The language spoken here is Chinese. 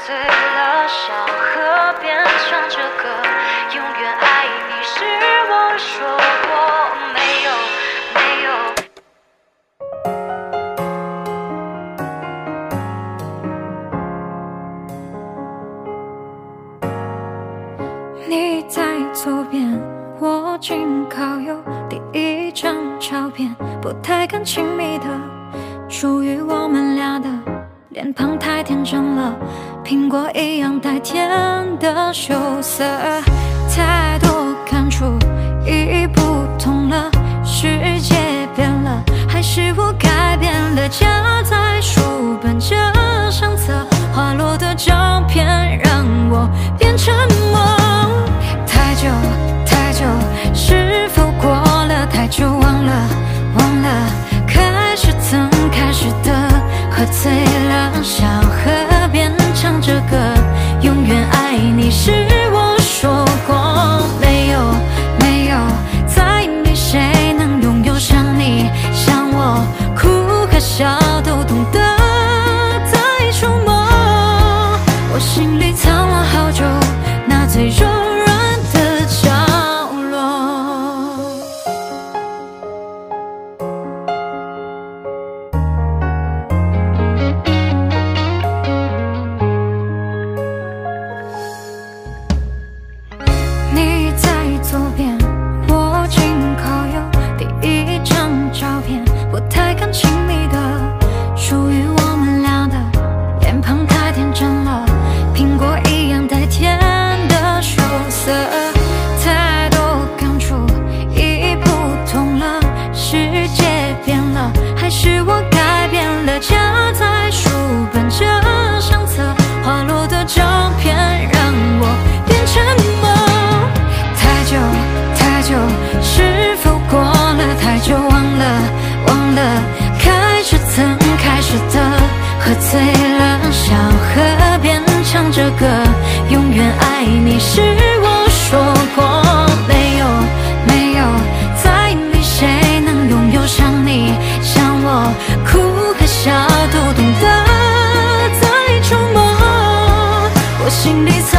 醉了，小河边唱着歌，永远爱你是我说过没有没有。 你在左边，我紧靠右，第一张照片不太敢亲密的，属于我们俩的。脸庞太天真了，苹果一样带甜的羞涩，太多感触已不同了，世界变了，还是我改变了？夹在书本这相册，滑落的照片让我变沉默。太久太久，是否过了太久？忘了忘了，开始曾开始的。喝醉了，小河边唱着歌，永远爱你是我说过没有没有，再没谁能拥有像你像我，哭和笑都懂得在触摸。我心里藏了好久，那最柔软的角落。你在左边，我紧靠右，第一张照片不太敢亲密的，属于我们俩的。脸庞太天真了，苹果一样带甜的羞涩，太多感触已不同了，世界变了，还是我改变了？夹在书本这相册，滑落的照片让我变沉默。太久太久，是否过了太久？忘了忘了，开始曾开始的。喝醉了，小河边唱着歌，永远爱你是我说过没有没有，再没谁能拥有像你像我，哭和笑都懂得在触摸。我心里